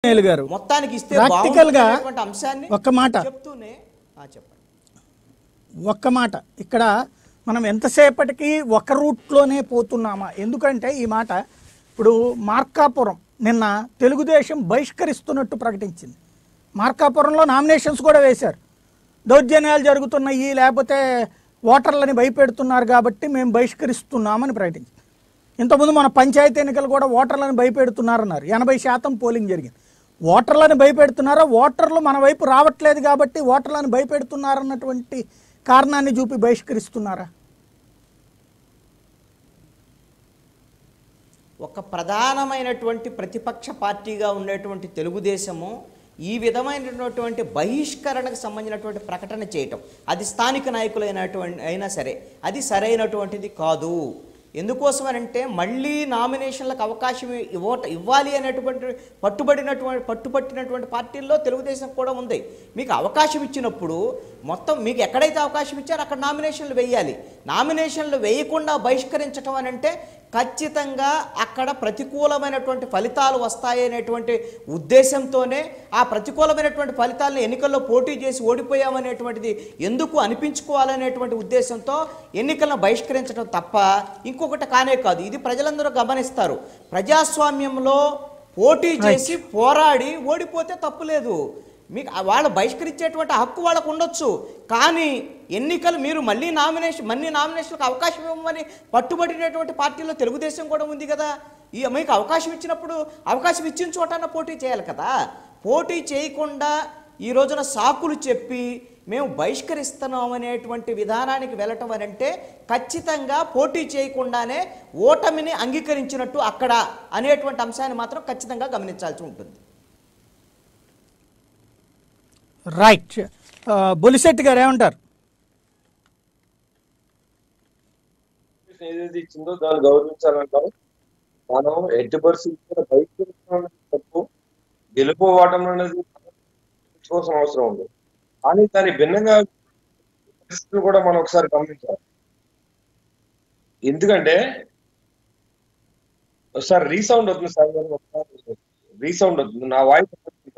గారు మొత్తానికి ఇస్తే ప్రాక్టికల్ గా అంశాన్ని ఒక్క మాట చెప్తూనే చెప్పండి. ఒక్క మాట ఇక్కడ మనం ఎంతసేపటికి ఒక రూట్లోనే పోతున్నామా? ఎందుకంటే ఈ మాట ఇప్పుడు మార్కాపురం నిన్న తెలుగుదేశం బహిష్కరిస్తున్నట్టు ప్రకటించింది. మార్కాపురంలో నామినేషన్స్ కూడా వేశారు. దౌర్జన్యాలు జరుగుతున్నాయి, లేకపోతే ఓటర్లని భయపెడుతున్నారు కాబట్టి మేము బహిష్కరిస్తున్నామని ప్రకటించింది. ఇంతకుముందు మన పంచాయతీ ఎన్నికలు కూడా ఓటర్లను భయపెడుతున్నారన్నారు. 80% పోలింగ్ జరిగింది. ఓటర్లను భయపెడుతున్నారా, ఓటర్లు మన వైపు రావట్లేదు కాబట్టి ఓటర్లను భయపెడుతున్నారన్నటువంటి కారణాన్ని చూపి బహిష్కరిస్తున్నారా? ఒక ప్రధానమైనటువంటి ప్రతిపక్ష పార్టీగా ఉండేటువంటి తెలుగుదేశము ఈ విధమైనటువంటి బహిష్కరణకు సంబంధించినటువంటి ప్రకటన చేయటం, అది స్థానిక నాయకులైనటువంటి అయినా సరే అది సరైనటువంటిది కాదు. ఎందుకోసమనంటే మళ్ళీ నామినేషన్లకు అవకాశం ఇవ్వాలి అనేటువంటి పట్టుబట్టినటువంటి పార్టీల్లో తెలుగుదేశం కూడా ఉంది. మీకు అవకాశం ఇచ్చినప్పుడు మొత్తం మీకు ఎక్కడైతే అవకాశం ఇచ్చారో అక్కడ నామినేషన్లు వేయాలి. నామినేషన్లు వేయకుండా బహిష్కరించడం అని అంటే ఖచ్చితంగా అక్కడ ప్రతికూలమైనటువంటి ఫలితాలు వస్తాయనేటువంటి ఉద్దేశంతోనే ఆ ప్రతికూలమైనటువంటి ఫలితాలను ఎన్నికల్లో పోటీ చేసి ఓడిపోయామనేటువంటిది ఎందుకు అనిపించుకోవాలనేటువంటి ఉద్దేశంతో ఎన్నికలను బహిష్కరించడం తప్ప ఇంకొకటి కానే కాదు. ఇది ప్రజలందరూ గమనిస్తారు. ప్రజాస్వామ్యంలో పోటీ చేసి పోరాడి ఓడిపోతే తప్పులేదు. మీకు వాళ్ళు బహిష్కరించేటువంటి హక్కు వాళ్ళకు ఉండొచ్చు. కానీ ఎన్నికలు మీరు మళ్ళీ నామినేషన్లకు అవకాశం ఇవ్వమని పట్టుబడినటువంటి పార్టీలో తెలుగుదేశం కూడా ఉంది కదా. మీకు అవకాశం ఇచ్చినప్పుడు అవకాశం ఇచ్చిన చోటన పోటీ చేయాలి కదా. పోటీ చేయకుండా ఈ రోజున సాకులు చెప్పి మేము బహిష్కరిస్తున్నాం అనేటువంటి విధానానికి వెళ్ళటం అని అంటే ఖచ్చితంగా పోటీ చేయకుండానే ఓటమిని అంగీకరించినట్టు అక్కడ అనేటువంటి అంశాన్ని మాత్రం ఖచ్చితంగా గమనించాల్సి ఉంటుంది. రైట్. బొలిశెట్టి గారు ఏమంటారు? ఏదైతే ఇచ్చిందో దాన్ని గౌరవించాలంటాం. మనం ఎట్టి పరిస్థితుల్లో బయట తప్పు, గెలుపోవటం అనేది కోసం అవసరం ఉంది. కానీ దాని భిన్నంగా పరిస్థితులు కూడా మనం ఒకసారి గమనించాలి. ఎందుకంటే ఒకసారి రీసౌండ్ అవుతుంది సార్, రీసౌండ్ అవుతుంది, నా వాయిస్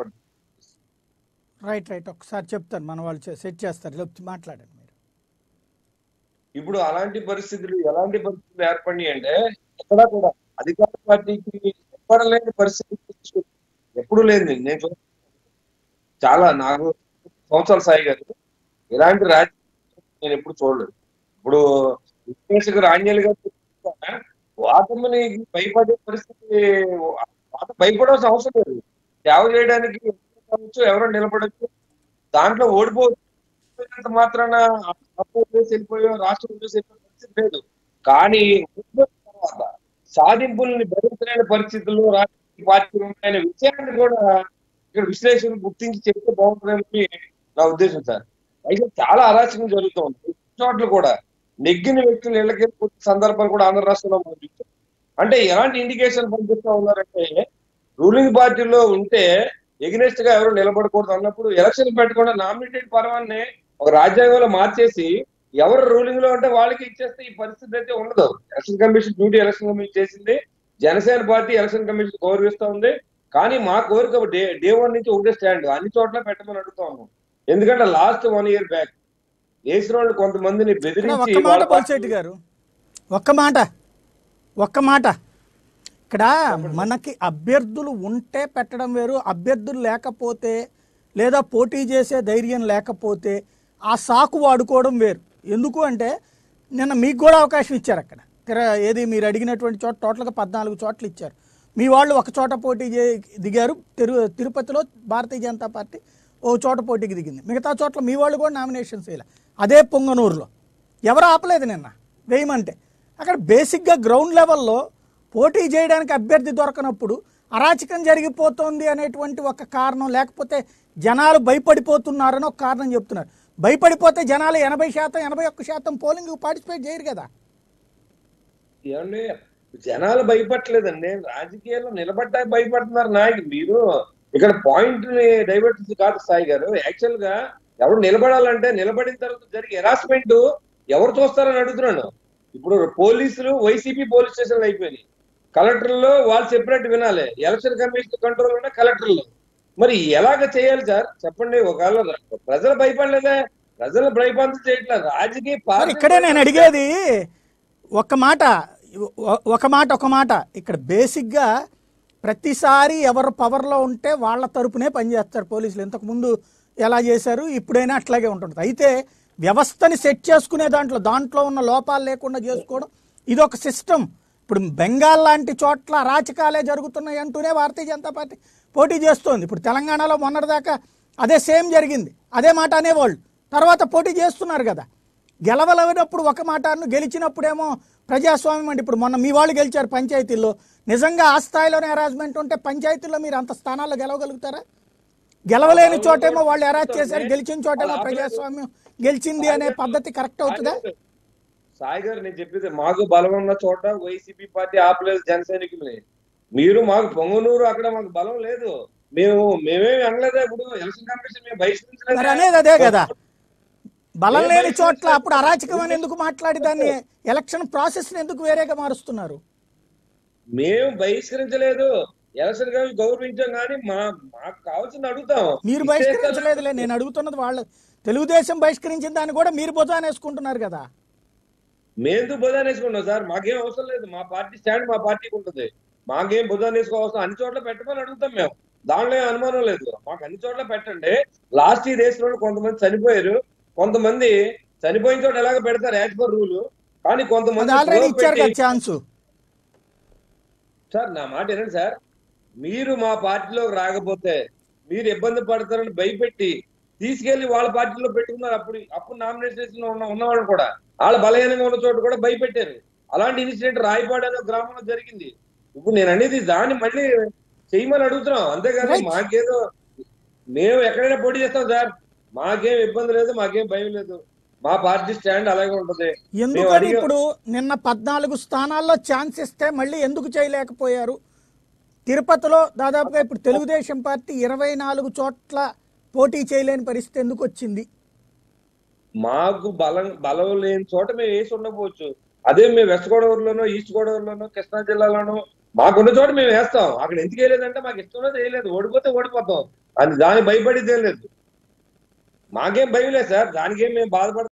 రైట్ రైట్ ఒకసారి చెప్తాను, మన వాళ్ళు సెట్ చేస్తారు, మాట్లాడండి మీరు. ఇప్పుడు అలాంటి పరిస్థితులు ఎలాంటి పరిస్థితులు ఏర్పడి అంటే ఎక్కడా కూడా అధికార పార్టీకి ఎప్పడలేని పరిస్థితి ఎప్పుడు లేదు. నేను చాలా నాకు సంవత్సరాలు సాయి గారు ఇలాంటి రాజకీయం నేను ఎప్పుడు చూడలేదు. ఇప్పుడు విశ్లేషకులు ఆంజనేయులు గారు వాటమిని భయపడే పరిస్థితి, భయపడాల్సిన అవసరం లేదు. సేవ చేయడానికి ఎవరో నిలబడచ్చు, దాంట్లో ఓడిపోతే మాత్రాన వెళ్ళిపోయో రాష్ట్రం వెళ్ళిపోయే పరిస్థితి లేదు. కానీ తర్వాత సాధింపుల్ని భరించలేని పరిస్థితుల్లో రాజకీయ పార్టీలు ఉన్నాయనే విషయాన్ని కూడా ఇక్కడ విశ్లేషకులు గుర్తించి చెప్తే బాగుంటుందని నా ఉద్దేశం సార్. అయితే చాలా అరాచకం జరుగుతుంది. చోట్ల కూడా నెగ్గిన వ్యక్తులు ఇళ్ళకి సందర్భాలు కూడా ఆంధ్ర రాష్ట్రంలో మనం చూస్తాం. అంటే ఎలాంటి ఇండికేషన్ పంపిస్తా ఉన్నారంటే రూలింగ్ పార్టీలో ఉంటే ఎగ్నెస్ట్ గా ఎవరు నిలబడకూడదు అన్నప్పుడు ఎలక్షన్ పెట్టకుండా నామినేటెడ్ పర్వాన్ని ఒక రాజ్యాంగంలో మార్చేసి ఎవరు రూలింగ్ లో ఉంటే వాళ్ళకి ఇచ్చేస్తే ఈ పరిస్థితి అయితే ఉండదు. Election commission duty election commission చేసింది, జనసేన పార్టీ ఎలక్షన్ కమిషన్ గౌరవిస్తా ఉంది. కానీ మా కోరిక డే 1 నుంచి ఒకటే స్టాండ్, అన్ని చోట్ల పెట్టమని అడుగుతా ఉన్నాం. ఎందుకంటే లాస్ట్ 1 year బ్యాక్ వేసిన వాళ్ళు కొంతమందిని బెదిరించి గారు ఒక్క మాట ఇక్కడ మనకి అభ్యర్థులు ఉంటే పెట్టడం వేరు, అభ్యర్థులు లేకపోతే లేదా పోటీ చేసే ధైర్యం లేకపోతే ఆ సాకు వాడుకోవడం వేరు. ఎందుకు అంటే నిన్న మీకు కూడా అవకాశం ఇచ్చారు అక్కడ. ఏది మీరు అడిగినటువంటి చోట టోటల్గా 14 చోట్ల ఇచ్చారు. మీ వాళ్ళు ఒక చోట పోటీ దిగారు. తిరుపతిలో భారతీయ జనతా పార్టీ ఓ చోట పోటీకి దిగింది, మిగతా చోట్ల మీ వాళ్ళు కూడా నామినేషన్స్ వేయాలి. అదే పొంగనూరులో ఎవరు ఆపలేదు నిన్న వేయమంటే. అక్కడ బేసిక్గా గ్రౌండ్ లెవెల్లో పోటీ చేయడానికి అభ్యర్థి దొరకనప్పుడు అరాచకం జరిగిపోతుంది అనేటువంటి ఒక కారణం, లేకపోతే జనాలు భయపడిపోతున్నారని ఒక కారణం చెప్తున్నారు. భయపడిపోతే జనాలు 80%, 81% పోలింగ్ పార్టిసిపేట్ చేయరు కదా. ఏమండి జనాలు భయపడలేదండి, రాజకీయాల్లో నిలబడ్డా భయపడుతున్నారు నాయకులు. మీరు ఇక్కడ పాయింట్ ని డైవర్ట్ కాదు సాయి గారు. యాక్చువల్ గా ఎవరు నిలబడాలంటే నిలబడిన తర్వాత జరిగే హెరాస్మెంట్ ఎవరు చూస్తారని అడుగుతున్నాను. ఇప్పుడు పోలీసులు వైసీపీ పోలీస్ స్టేషన్లు అయిపోయినాయి. కలెక్టర్లో వాళ్ళు చెప్పినట్టు వినాలి. ఎలక్షన్ కమిషన్ కంట్రోల్ ఉన్న కలెక్టర్లు. మరి ఎలాగ చేయాలి సార్ చెప్పండి? ఒకవేళ ప్రజలు భయపడలేదా? ప్రజలు భయపడదు చేయట్లేదు. రాజకీయ మరి ఇక్కడే నేను అడిగేది ఒక మాట ఇక్కడ బేసిక్గా ప్రతిసారి ఎవరు పవర్లో ఉంటే వాళ్ళ తరపునే పనిచేస్తారు పోలీసులు. ఇంతకుముందు ఎలా చేశారు, ఇప్పుడైనా అట్లాగే ఉంటుంది. అయితే వ్యవస్థని సెట్ చేసుకునే దాంట్లో ఉన్న లోపాలు లేకుండా చేసుకోవడం ఇది ఒక సిస్టమ్. ఇప్పుడు బెంగాల్ లాంటి చోట్ల అరాచకాలే జరుగుతున్నాయి అంటూనే భారతీయ జనతా పార్టీ పోటీ చేస్తోంది. ఇప్పుడు తెలంగాణలో మొన్నటిదాకా అదే సేమ్ జరిగింది, అదే మాట అనేవాళ్ళు. తర్వాత పోటీ చేస్తున్నారు కదా. గెలవలేనప్పుడు ఒక మాట గెలిచినప్పుడేమో ప్రజాస్వామ్యం అంటే ఇప్పుడు మొన్న మీ వాళ్ళు గెలిచారు పంచాయతీల్లో. నిజంగా ఆ స్థాయిలోనే హెరాస్మెంట్ ఉంటే పంచాయతీల్లో మీరు అంత స్థానాల్లో గెలవగలుగుతారా? గెలవలేని చోటేమో వాళ్ళు హెరాస్ చేశారు, గెలిచిన చోటేమో ప్రజాస్వామ్యం గెలిచింది అనే పద్ధతి కరెక్ట్ అవుతుందా? సాయి గారు నేను చెప్పేది, మాకు బలం ఉన్న చోట వైసీపీ పార్టీ ఆపలేదు జన సైనికుల్ని. మీరు మాకు పొంగనూరు అక్కడ మాకు బలం లేదు, మేమేమి అనలేదా? ఇప్పుడు ఎలక్షన్ కమిషన్ మేము బహిష్కరించలేదు అనేది అదే కదా. బలం లేని చోట్ల అప్పుడు అరాచకం అని ఎందుకు మాట్లాడి దాన్ని ఎలక్షన్ ప్రాసెస్ ఎందుకు వేరేగా మారుస్తున్నారు? మేము బహిష్కరించలేదు, ఎలక్షన్ కమిషన్ గౌరవించాం. కానీ మాకు కావాల్సింది అడుగుతాం. మీరు బహిష్కరించలేదులే, నేను అడుగుతున్నది వాళ్ళు. తెలుగుదేశం బహిష్కరించిన దాన్ని కూడా మీరు భుజాన్ని వేసుకుంటున్నారు కదా. మేము భుజాన్ని వేసుకుంటాం సార్, మాకేం అవసరం లేదు. మా పార్టీ స్టాండ్ మా పార్టీకి ఉంటుంది. మాకేం భుజాన్ని వేసుకోవాల్సిన అన్ని చోట్ల పెట్టమని అడుగుతాం మేము. దానిలో ఏం అనుమానం లేదు. మాకు అన్ని చోట్ల పెట్టండి. లాస్ట్ ఈ దేశంలో కొంతమంది చనిపోయారు, కొంతమంది చనిపోయిన చోట ఎలాగ పెడతారు యాజ్ పర్ రూల్. కానీ కొంతమంది ఆల్రెడీ ఇచ్చారు కదా ఛాన్స్. సార్ నా మాట వినండి సార్, మీరు మా పార్టీలోకి రాకపోతే మీరు ఇబ్బంది పడతారని భయపెట్టి తీసుకెళ్లి వాళ్ళ పార్టీలో పెట్టుకున్నారు. అప్పుడు నామినేషన్ ఉన్నవాళ్ళు కూడా వాళ్ళ బలహీనంగా ఉన్న చోట కూడా భయపెట్టారు. అలాంటి ఇన్సిడెంట్ రాయపాడు అనే గ్రామంలో జరిగింది. ఇప్పుడు నేను అనేది దాన్ని మళ్ళీ చేయమని అడుగుతున్నాం, అంతేగాని మాకేదో మేము ఎక్కడైనా పోటీ చేస్తాం సార్. మాకేం ఇబ్బంది లేదు, మాకేం భయం లేదు. మా పార్టీ స్టాండ్ అలాగే ఉంటది. ఎందుకని ఇప్పుడు నిన్న 14 స్థానాల్లో ఛాన్స్ ఇస్తే మళ్ళీ ఎందుకు చేయలేకపోయారు? తిరుపతిలో దాదాపుగా ఇప్పుడు తెలుగుదేశం పార్టీ 24 చోట్ల పోటీ చేయలేని పరిస్థితి ఎందుకు వచ్చింది? మాకు బలం లేని చోట మేము వేసి ఉండకపోవచ్చు. అదే మేము వెస్ట్ గోదావరిలోనో, ఈస్ట్ గోదావరిలోనో, కృష్ణా జిల్లాలోనో మాకున్న చోట మేము వేస్తాం. అక్కడ ఎందుకు వేయలేదంటే మాకు ఇష్టంలో వేయలేదు. ఓడిపోతే ఓడిపోతాం అని దానికి భయపడేది ఏం లేదు. మాకేం భయం లేదు సార్, దానికేం మేము బాధపడతాం.